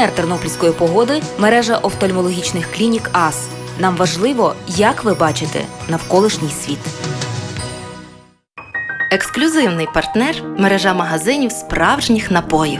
Партнер тернопільської погоди – мережа офтальмологічних клінік АС. Нам важливо, як ви бачите навколишній світ. Ексклюзивний партнер – мережа магазинів справжніх напоїв.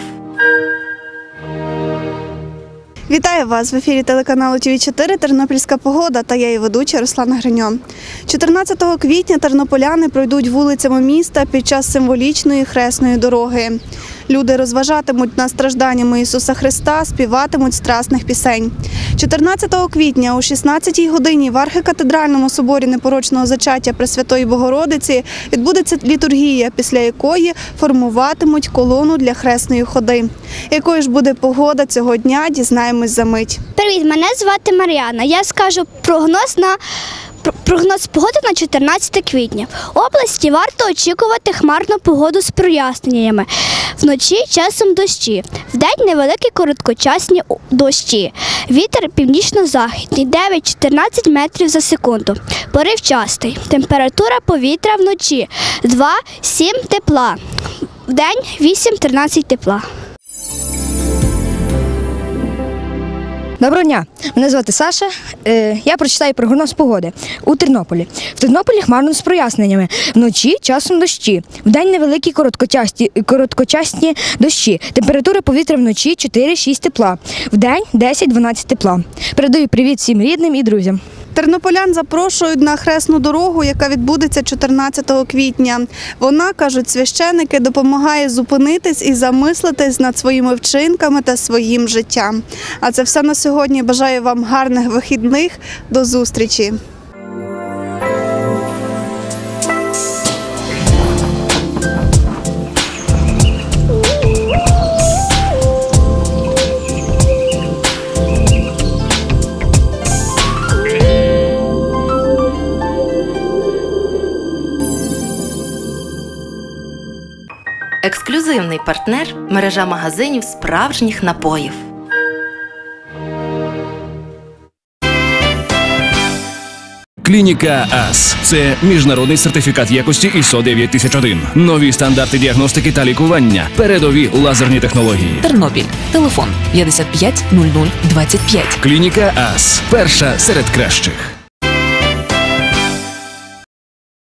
Вітаю вас! В ефірі телеканалу ТВ4 «Тернопільська погода» та я її ведуча Руслана Гриньо. 14 квітня тернополяни пройдуть вулицями міста під час символічної хресної дороги. Люди розважатимуть над стражданнями Ісуса Христа, співатимуть страсних пісень. 14 квітня о 16-й годині в архікатедральному соборі Непорочного Зачаття Пресвятої Богородиці відбудеться літургія, після якої формуватимуть колону для хресної ходи. Якою ж буде погода цього дня, дізнаємось за мить. Привіт, мене звати Мар'яна. Я скажу прогноз погоди на 14 квітня. В області варто очікувати хмарну погоду з проясненнями. Вночі часом дощі. Вдень невеликі короткочасні дощі. Вітер північно-західний 9-14 метрів за секунду. Поривчастий. Температура повітря вночі 2-7 тепла. Вдень 8-13 тепла. Доброго дня, мене звати Саша. Я прочитаю прогноз погоди у Тернополі. В Тернополі хмарно з проясненнями. Вночі часом дощі. Вдень невеликі короткочасні дощі. Температура повітря вночі 4-6 тепла. Вдень 10-12 тепла. Передаю привіт всім рідним і друзям. Тернополян запрошують на хресну дорогу, яка відбудеться 14 квітня. Вона, кажуть священики, допомагає зупинитись і замислитись над своїми вчинками та своїм життям. А це все на сьогодні. Бажаю вам гарних вихідних. До зустрічі! Ексклюзивний партнер – мережа магазинів справжніх напоїв. Клініка АС – це міжнародний сертифікат якості ISO 9001. Нові стандарти діагностики та лікування. Передові лазерні технології. Тернопіль. Телефон 55 00 25. Клініка АС – перша серед кращих.